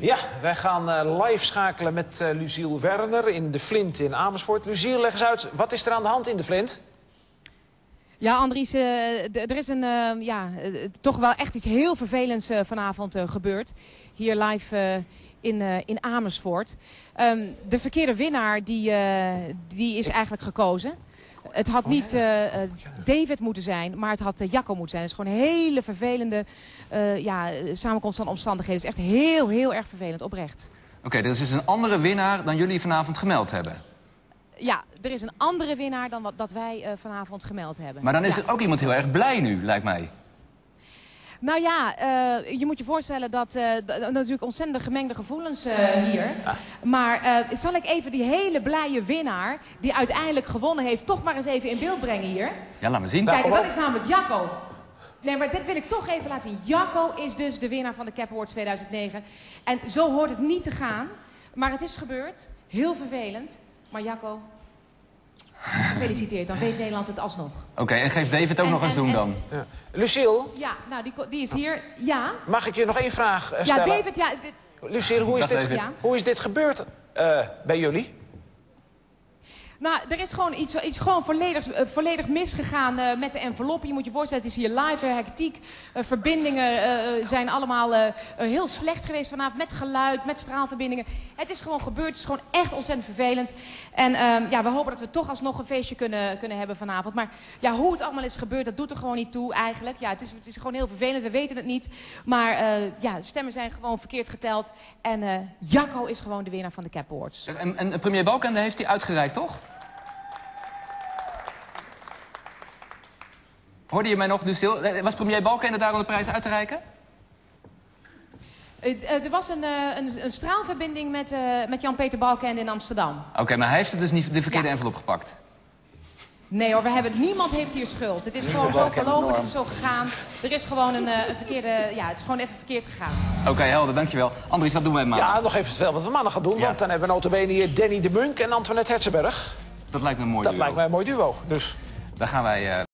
Ja, wij gaan live schakelen met Luciel Werner in de Flint in Amersfoort. Luciel, leg eens uit, wat is er aan de hand in de Flint? Ja, Andries, er is toch wel echt iets heel vervelends vanavond gebeurd. Hier live in Amersfoort. De verkeerde winnaar die is eigenlijk gekozen. Het had niet David moeten zijn, maar het had Jacco moeten zijn. Het is gewoon een hele vervelende samenkomst van omstandigheden. Het is echt heel erg vervelend, oprecht. Oké, er is dus een andere winnaar dan jullie vanavond gemeld hebben. Ja, er is een andere winnaar dan dat wij vanavond gemeld hebben. Maar dan is er ook iemand heel erg blij nu, lijkt mij. Nou ja, je moet je voorstellen dat natuurlijk ontzettend gemengde gevoelens hier. Maar zal ik even die hele blije winnaar, die uiteindelijk gewonnen heeft, toch maar eens even in beeld brengen hier? Ja, laat me zien. Kijk, dat is namelijk Jacco. Nee, maar dit wil ik toch even laten zien. Jacco is dus de winnaar van de Cap Awards 2009. En zo hoort het niet te gaan. Maar het is gebeurd. Heel vervelend. Maar Jacco, gefeliciteerd. Dan weet Nederland het alsnog. Oké, en geef David ook nog eens doen dan. Ja. Luciel? Ja, nou die is hier. Ja. Mag ik je nog één vraag stellen? Ja, David, ja. Luciel, hoe is dit gebeurd bij jullie? Nou, er is gewoon iets gewoon volledig misgegaan met de envelop. Je moet je voorstellen, het is hier live, hectiek. Verbindingen zijn allemaal heel slecht geweest vanavond. Met geluid, met straalverbindingen. Het is gewoon gebeurd. Het is gewoon echt ontzettend vervelend. En we hopen dat we toch alsnog een feestje kunnen hebben vanavond. Maar ja, hoe het allemaal is gebeurd, dat doet er gewoon niet toe eigenlijk. Ja, het is gewoon heel vervelend. We weten het niet. Maar de stemmen zijn gewoon verkeerd geteld. En Jacco is gewoon de winnaar van de Cap Awards. En premier Balkenende heeft hij uitgereikt, toch? Hoorde je mij nog, Luciel? Was premier Balkenende daar om de prijs uit te reiken? Er was een straalverbinding met Jan-Peter Balkenende in Amsterdam. Oké, maar hij heeft het dus niet de verkeerde envelop gepakt? Nee hoor, niemand heeft hier schuld. Het is gewoon zo verlopen, het is zo gegaan. Er is gewoon een verkeerde, het is gewoon even verkeerd gegaan. Oké, helder, dankjewel. Andries, wat doen wij maandag? Ja, nog even vertellen wat we maandag gaan doen. Want dan hebben we notabene hier Danny de Munk en Antoinette Herzenberg. Dat lijkt me een mooi duo. Dat lijkt mij een mooi duo. Dus. Dan gaan wij...